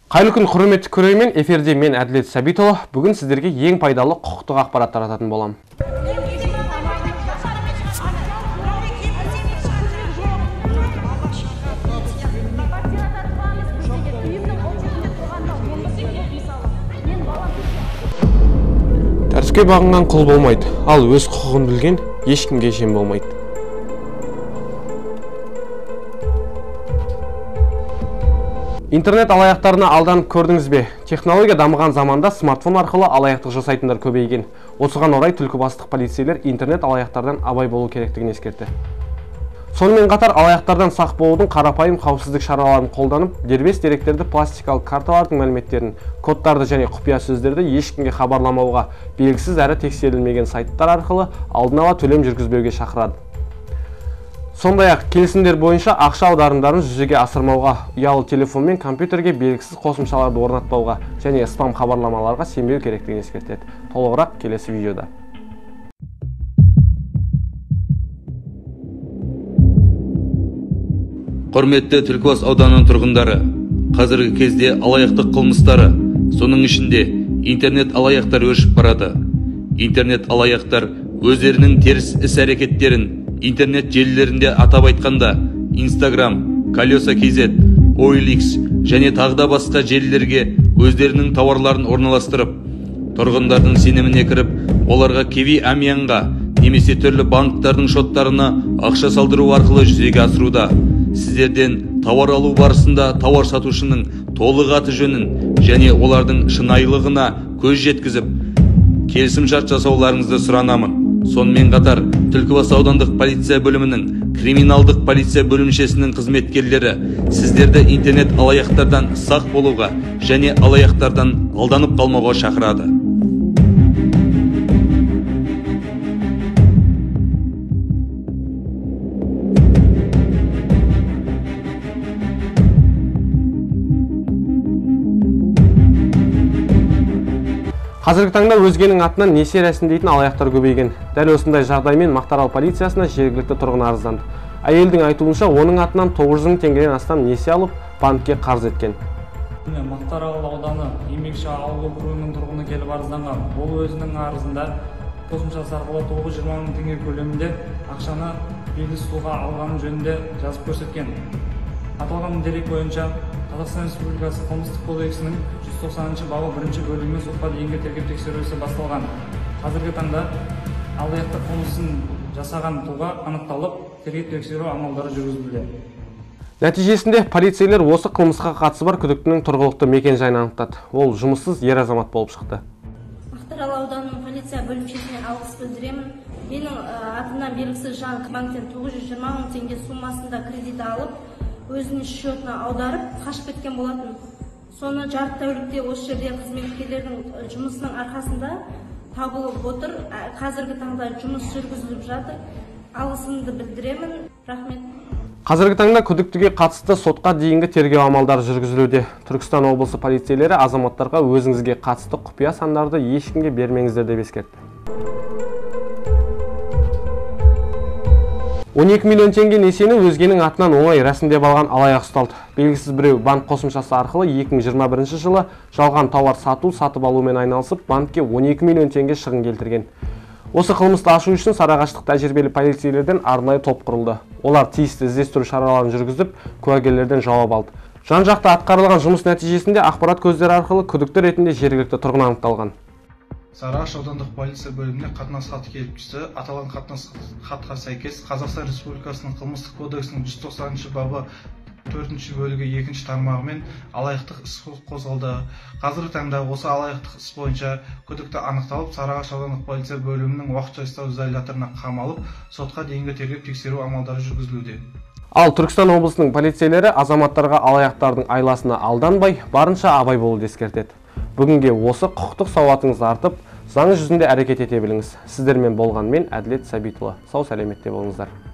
Қайырлы күн, құрметті көрермен, эфирде мен Әділет Сәбитұлы. Бүгін сіздерге ең пайдалы құқықтық ақпарат тарататын боламын. Тәртіпке бағынған құл болмайды, ал өз құқығын білген ешкімге шен болмайды. Интернет алаяқтарына алданып көрдіңіз бе? Технология дамыған заманда смартфон арқылы алаяқтық жасайтындар көбейген. Осыған орай Түлкібастық полицейлер интернет алаяқтардан абай болу керектігін ескертті. Сонымен қатар алаяқтардан сақ болудың қарапайым қауіпсіздік шараларын қолданып, дербес деректерді, пластикалық карталардың мәліметтерін, кодтарды және құпия сөздерді ешкімге хабарламауға, белгісіз әрі тексерілмеген сайттар арқылы алдын ала төлем жүргізбеуге шақырады. Сондай-ақ келісімдер бойынша ақша аударымдарын жүзеге асырмауға, ұялы телефон мен компьютерге белгісіз қосымшаларды орнатпауға және спам хабарламаларға сенбеу керектігін ескертеді. Толығырақ келесі видеода. Құрметті Түлкібас ауданының тұрғындары, қазіргі кезде алаяқтық қылмыстары, соның ішінде интернет алаяқтар өршіп барады. Интернет алаяқтар өздерінің теріс іс-әрекеттерін интернет желілерінде атап айтқанда Instagram, Колеса KZ, OLX және тағда басқа желілерге өздерінің тауарларын орналастырып, тұрғындардың сеніміне кіріп, оларға Kiwi Amyanға немесе түрлі банктардың шоттарына ақша салдыру арқылы жүзеге асыруда. Сіздерден тауар алу барысында тауар сатушының толық аты жөнін және олардың шынайылығына көз жеткізіп, келісімшарт жасауларыңызды сұранамын. Сонымен қатар, Түлкібас аудандық полиция бөлімінің криминалдық полиция бөлімшесінің қызметкерлері сіздерді интернет алаяқтардан сақ болуға және алаяқтардан алданып қалмауға шақырады. Қазіргі таңда өзгенің атынан несие рәсімдейтін алаяқтар көбейген. Дәл осындай жағдаймен Мақтаарал полициясына жергілікті тұрғын арызданды. Әйелдің айтуынша, оның атынан 900 мың теңгеден астам несие алып, банкке қарыз еткен. Мақтаарал ауданы еңбекші ауыл округінің тұрғыны келіп арызданған. Ол өзінің арызында қосымшасы арқылы 920 мың теңге көлемінде ақшаны белгісіз тұлға алғаны жөнінде жазып көрсеткен. Аталған дерек бойынша Қазақстан Республикасы қылмыстық кодексінің 190 бабы 1 бөлігімен сотқа дейінгі тергеп тексеру ісі басталған. Қазіргі таңда алаяқтық қылмысын жасаған тұлға анықталып, тергеп тексеру амалдары жүргізілуде. Нәтижесінде полицейлер осы қылмысқа қатысы бар күдіктінің тұрғылықты мекен-жайын анықтады. Ол жұмыссыз ер азамат болып шықты. Мақтаарал ауданының полиция бөлімшесіне алғыс білдіремін. Менің атымнан белгісіз жан банктен 920 мың теңге суммасында кредит алып, өзінің счетына аударып, қашып кеткен болатын. Соны жарты тәулікте осы жерде қызметкерлердің жұмысының арқасында табылып отыр. Қазіргі таңда жұмыс жүргізіліп жатыр. Алғысымды білдіремін. Рахмет. Қазіргі таңда күдіктіге қатысты сотқа дейінгі тергеу амалдары жүргізілуде. Түркістан облысы полицейлері азаматтарға өзіңізге қатысты құпия сандарды ешкімге бермеңіздер деп ескертті. 12 миллион теңге несиені өзгенің атынан оңай рәсімдеп алған алаяқ ұсталды. Белгісіз біреу банк қосымшасы арқылы 2021 жылы жалған тауар сатып алумен айналысып, банкке 12 миллион теңге шығын келтірген. Осы қылмысты ашу үшін Сарыағаштық тәжірибелі полицейлерден арнайы топ құрылды. Олар тиісті іздестіру шараларын жүргізіп, куәгерлерден жауап алды. Жан-жақты атқарылған жұмыс нәтижесінде ақпарат көздері арқылы күдікті ретінде жергілікті тұрғын анықталған. Сарыағаш аудандық полиция бөліміне қатынас хаты келіп түсті. Аталған қатынас хатқа сәйкес Қазақстан Республикасының қылмыстық кодексінің 190 бабы 4 бөлігі 2 тармағымен алаяқтық іс қозғалды. Қазіргі таңда осы алаяқтық іс бойынша күдікті анықталып, Сарыағаш аудандық полиция бөлімінің уақытша ұстау изоляторына қамалып, сотқа дейінгі тергеп тексеру амалдары жүргізілуде. Ал Түркістан облысының полицейлері азаматтарға алаяқтардың айласына алданбай, барынша абай болуды ескертеді. Бүгінге осы құқықтық сауатыңыз артып, заң жүзінде әрекет ете біліңіз. Сіздермен болған мен Әділет Сәбитұлы. Сау сәлеметте болыңыздар.